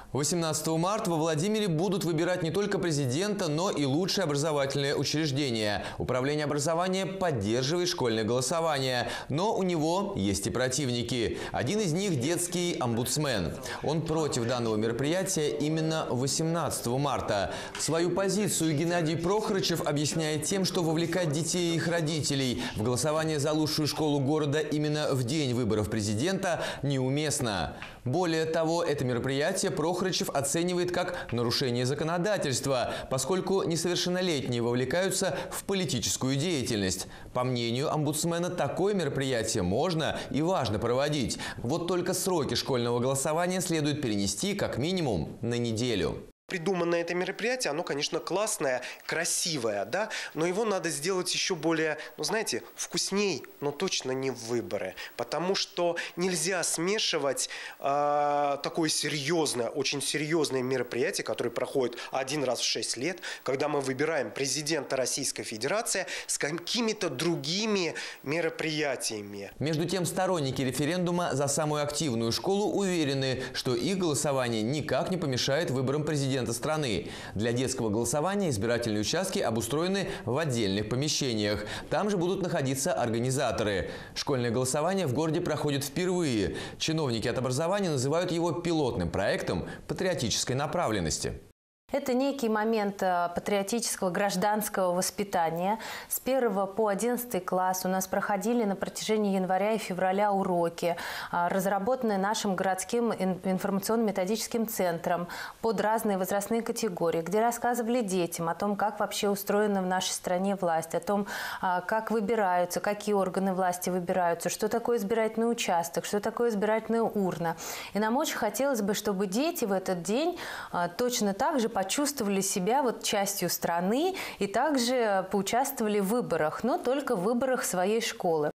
18 марта во Владимире будут выбирать не только президента, но и лучшие образовательные учреждения. Управление образования поддерживает школьное голосование, но у него есть и противники. Один из них – детский омбудсмен. Он против данного мероприятия именно 18 марта. Свою позицию Геннадий Прохорычев объясняет тем, что вовлекать детей и их родителей в голосование за лучшую школу города именно в день выборов президента неуместно. Более того, это мероприятие Прохорычев оценивает как нарушение законодательства, поскольку несовершеннолетние вовлекаются в политическую деятельность. По мнению омбудсмена, такое мероприятие можно и важно проводить. Вот только сроки школьного голосования следует перенести как минимум на неделю. Придуманное это мероприятие, оно, конечно, классное, красивое, да, но его надо сделать еще более, знаете, вкусней, но точно не в выборы. Потому что нельзя смешивать такое серьезное, очень серьезное мероприятие, которое проходит один раз в 6 лет, когда мы выбираем президента Российской Федерации, с какими-то другими мероприятиями. Между тем, сторонники референдума за самую активную школу уверены, что их голосование никак не помешает выборам президента страны. Для детского голосования избирательные участки обустроены в отдельных помещениях. Там же будут находиться организаторы. Школьное голосование в городе проходит впервые. Чиновники от образования называют его пилотным проектом патриотической направленности. Это некий момент патриотического гражданского воспитания. С 1 по 11 класс у нас проходили на протяжении января и февраля уроки, разработанные нашим городским информационно-методическим центром под разные возрастные категории, где рассказывали детям о том, как вообще устроена в нашей стране власть, о том, как выбираются, какие органы власти выбираются, что такое избирательный участок, что такое избирательная урна. И нам очень хотелось бы, чтобы дети в этот день точно так же почувствовали себя частью страны и также поучаствовали в выборах, но только в выборах своей школы.